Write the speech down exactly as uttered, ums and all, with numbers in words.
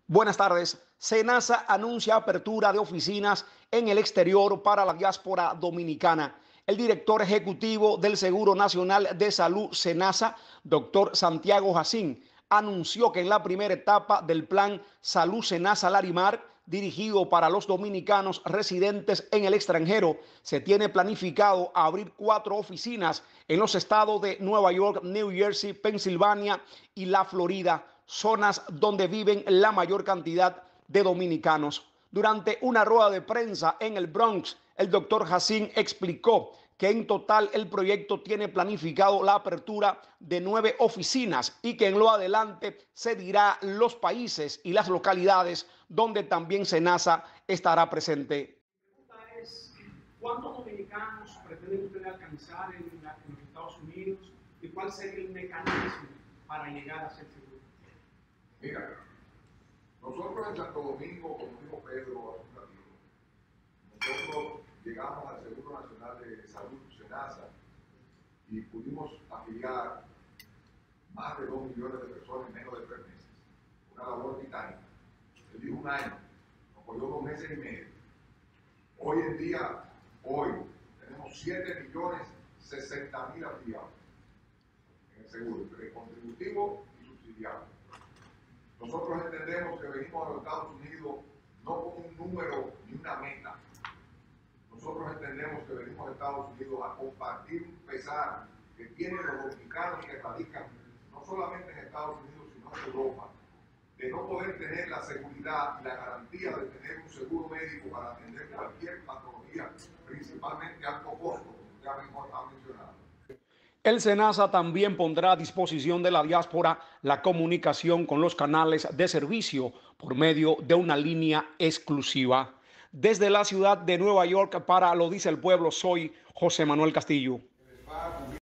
Buenas tardes. SENASA anuncia apertura de oficinas en el exterior para la diáspora dominicana. El director ejecutivo del Seguro Nacional de Salud, SENASA, doctor Santiago Jacín, anunció que en la primera etapa del plan Salud SENASA Larimar, dirigido para los dominicanos residentes en el extranjero, se tiene planificado abrir cuatro oficinas en los estados de Nueva York, New Jersey, Pensilvania y la Florida, zonas donde viven la mayor cantidad de dominicanos. Durante una rueda de prensa en el Bronx, el doctor Jacín explicó que en total el proyecto tiene planificado la apertura de nueve oficinas y que en lo adelante se dirá los países y las localidades donde también SENASA estará presente. Mi pregunta es, ¿cuántos dominicanos pretenden ustedes alcanzar en, la, en los Estados Unidos y cuál sería el mecanismo para llegar a ser seguro? Mira, nosotros en Santo Domingo, como dijo Pedro hace un ratito, nosotros llegamos al Seguro Nacional de Salud, SENASA, y pudimos afiliar más de dos millones de personas en menos de tres meses. Una labor titánica. Él dijo un año, nos cogió dos meses y medio. Hoy en día, hoy, tenemos siete millones sesenta mil afiliados en el seguro, entre contributivo y subsidiado. Nosotros entendemos que venimos a los Estados Unidos no como un número ni una meta. Nosotros entendemos que venimos a Estados Unidos a compartir un pesar que tienen los dominicanos que radican no solamente en Estados Unidos, sino en Europa, de no poder tener la seguridad y la garantía de tener un seguro médico para atender cualquier patología, principalmente alto costo, como ya mismo ha mencionado. El SENASA también pondrá a disposición de la diáspora la comunicación con los canales de servicio por medio de una línea exclusiva. Desde la ciudad de Nueva York para Lo Dice el Pueblo, soy José Manuel Castillo.